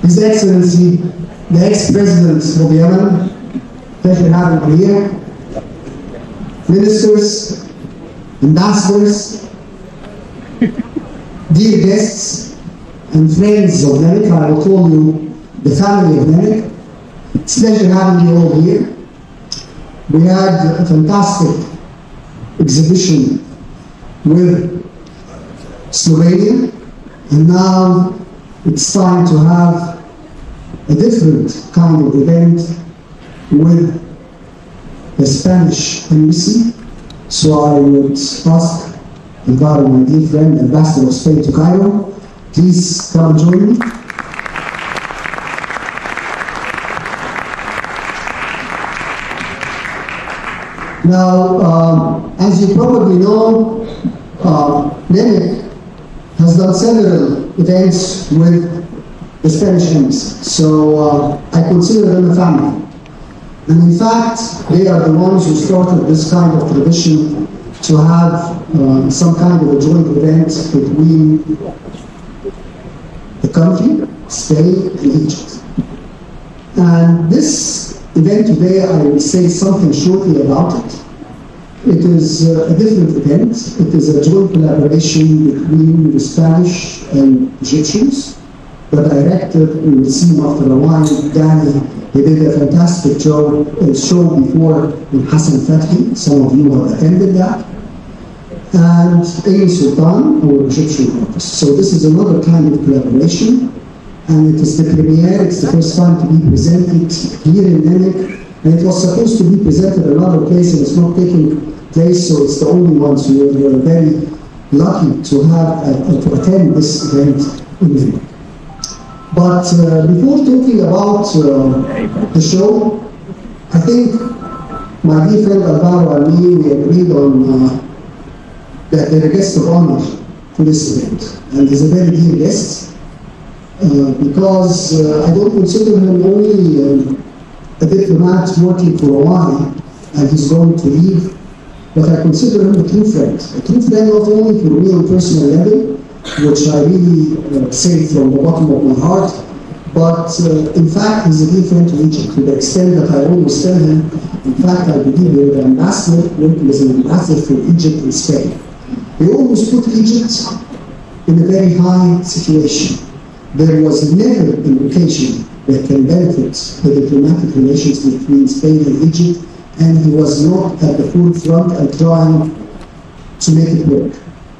His Excellency, the ex-president of Yemen, pleasure having you here, ministers, ambassadors, dear guests, and friends of Nemek. I will call you the family of Nemek. It's a pleasure having you all here. We had a fantastic exhibition with Slovenia, and now it's time to have a different kind of event with the Spanish embassy. So I would ask Alvaro, my dear friend, Ambassador of Spain to Cairo, please come and join me. Now, as you probably know, Nemek has done several events with the Spanish embassy, so I consider them a family. And in fact, they are the ones who started this kind of tradition to have some kind of a joint event between the country, Spain, and Egypt. And this event today, I will say something shortly about it. It is a different event. It is a joint collaboration between the Spanish and Egyptians. The director, we will see him after a while, Danny, he did a fantastic show before with Hassan Fathy. Some of you have attended that. And Ain Sultan, our Egyptian office. So this is another kind of collaboration. And it is the premiere, it's the first time to be presented here in Nemek. And it was supposed to be presented another place, and it's not taking place, so it's the only ones who were very lucky to have to attend this event in Nemek. But before talking about the show, I think my dear friend Alvaro and me, we agreed on that they're a guest of honor for this event. And he's a very dear guest because I don't consider him only a diplomat working for a while and he's going to leave, but I consider him a true friend. A true friend not only for me on personal level, which I really say from the bottom of my heart, but in fact he's a dear friend to Egypt to the extent that I always tell him, in fact I believe you're the ambassador, working as an ambassador for Egypt and Spain. We always put Egypt in a very high situation. There was never an occasion that can benefit the diplomatic relations between Spain and Egypt, and he was not at the forefront and trying to make it work.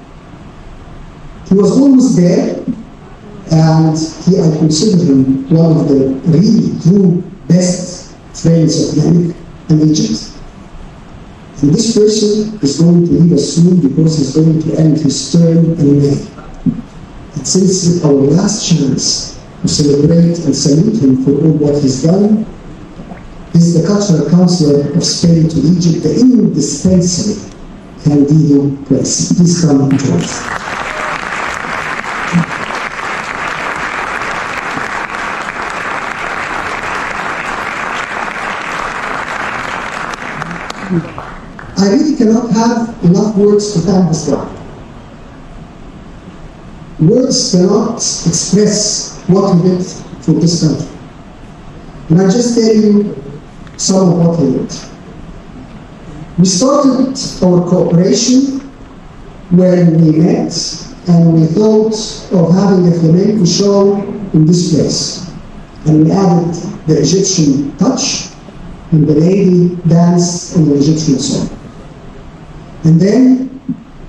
He was almost there, and I consider him one of the really true best friends of Nemek and Egypt. And this person is going to leave us soon because he's going to end his term in May. And since it's our last chance to celebrate and salute him for all what he's done, is the Cultural Counselor of Spain to Egypt, the indispensable Candido Press. Please come and join us. I really cannot have enough words to thank this guy. Words cannot express what he did for this country. And I just tell you some of what he did. We started our cooperation when we met and we thought of having a flamenco show in this place. And we added the Egyptian touch, and the lady danced in the Egyptian song. And then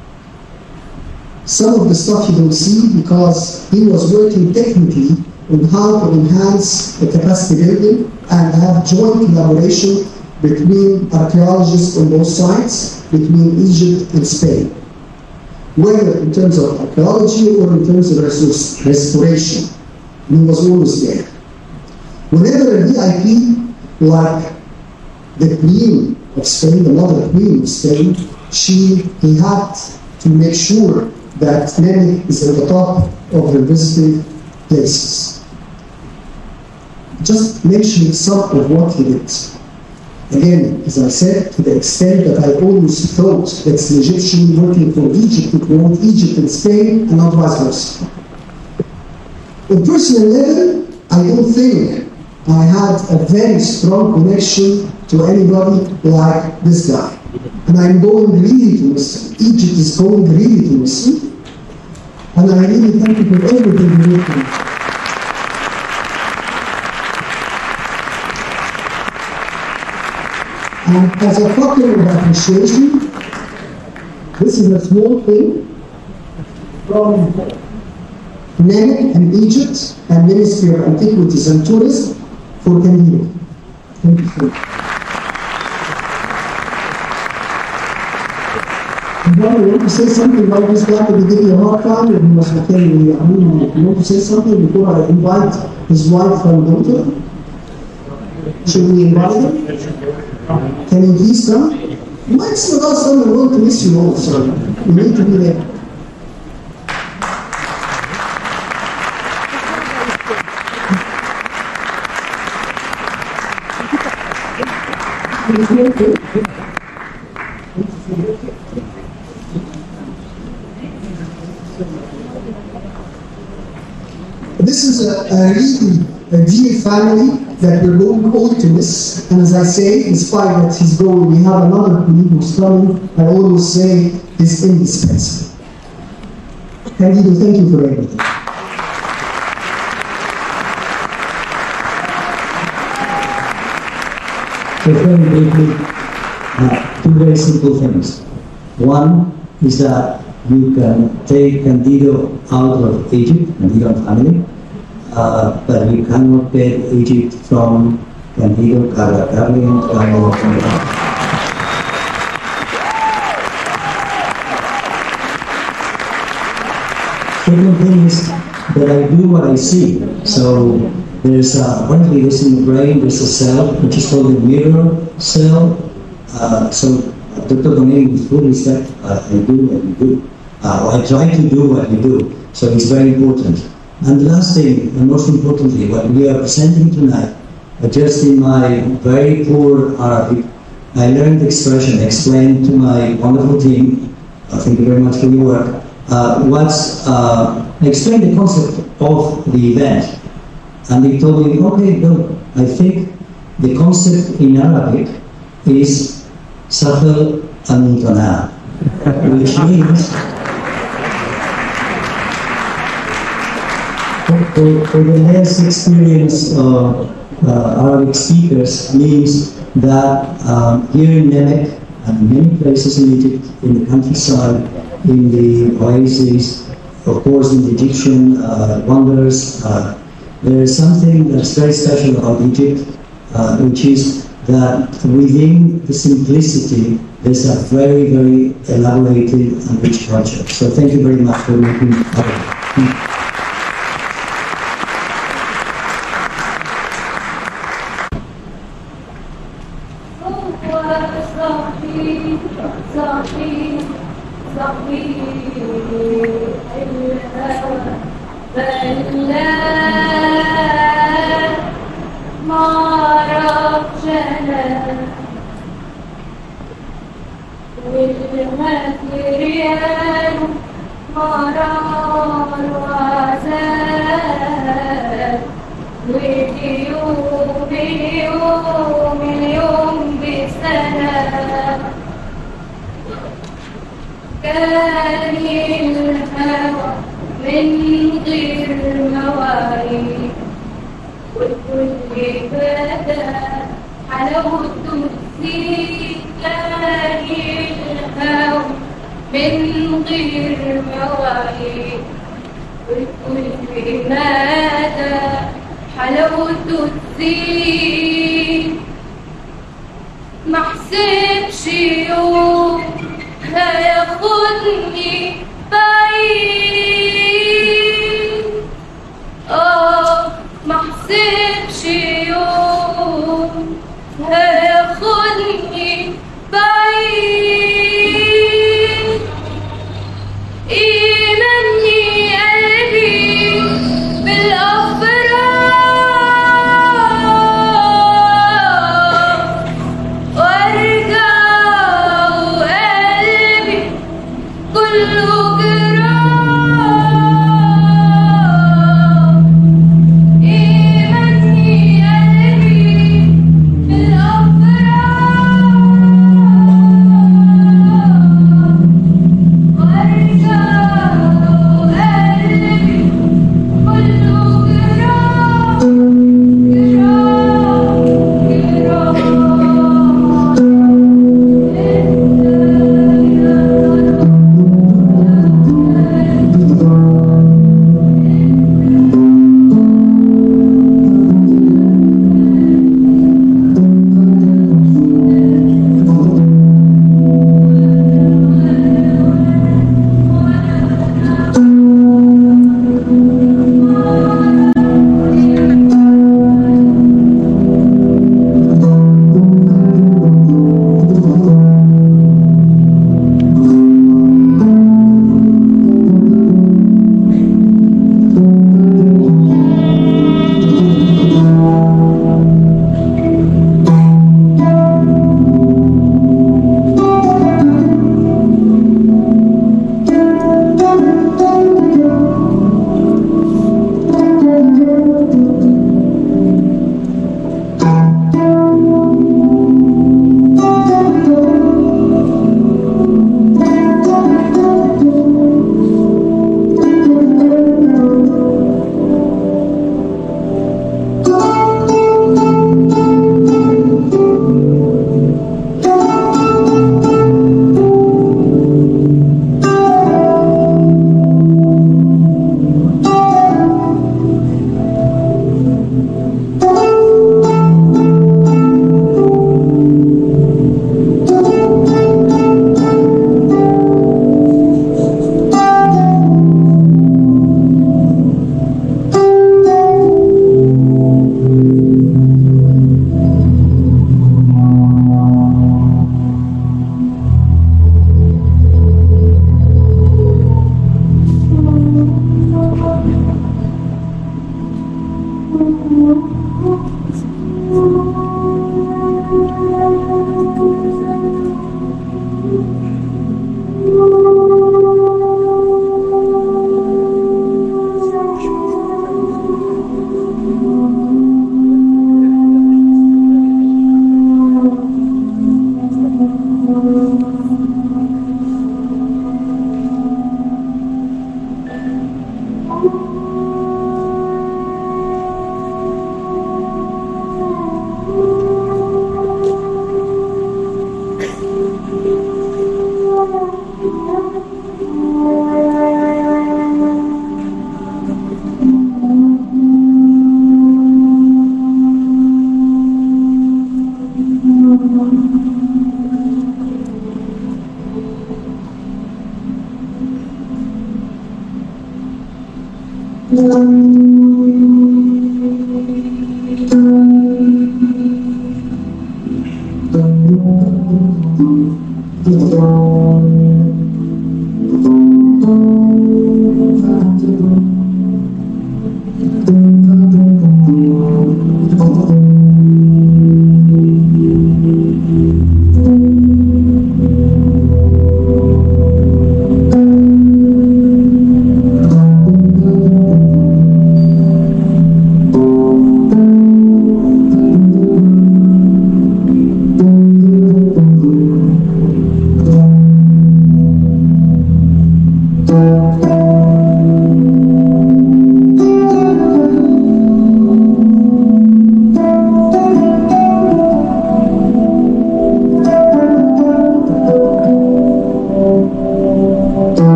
some of the stuff you don't see because he was working technically on how to enhance the capacity building and have joint collaboration between archaeologists on both sides, between Egypt and Spain, whether in terms of archaeology or in terms of restoration. He was always there. Whenever a VIP like the Queen of Spain, the Mother Queen of Spain, he had to make sure that Nemek is at the top of the visiting places. Just mentioning some of what he did. Again, as I said, to the extent that I always thought that the Egyptian working for Egypt to promote Egypt and Spain and not vice versa. On personal level, I I don't think I had a very strong connection to anybody like this guy. And I'm going really to miss him. Egypt is going really to miss him. And I really thank you for everything you did for me. And as a token of appreciation, this is a small thing from NEMIC and Egypt and Ministry of Antiquities and Tourism for Candido. Thank you so much. You want to say something about this guy that gave you a hard time? You must tell me. You want to say something before I invite his wife and daughter? Should we invite him? Can you please come? Mike's with us and we want to miss you also. We need to be there. This is a really dear family that we're going all to miss. And as I say, despite that he's going, we have another colleague who's coming. I always say is indispensable. Candido, thank you for everything. So very briefly, two very simple things. One is that you can take Candido out of Egypt, Candido family, but you cannot get Egypt from Candido, Carla Carli, and Carla Carli. Second thing is that I do what I see. So there's apparently this in the brain, there's a cell which is called the mirror cell. So Dr. Bonin, with full respect, I do what you do. I try to do what you do. So it's very important. And the last thing, and most importantly, what we are presenting tonight, just in my very poor Arabic, I learned the expression, explained to my wonderful team, thank you very much for your work, explained the concept of the event. And they told me, okay, no, I think the concept in Arabic is Sahel al-Muntana, which means for the less experienced Arabic speakers means that here in Nemek and many places in Egypt, in the countryside, in the oases, of course in the Egyptian wonders, there is something that's very special about Egypt, which is that within the simplicity, there's a very, very elaborated and rich culture. So thank you very much for making it.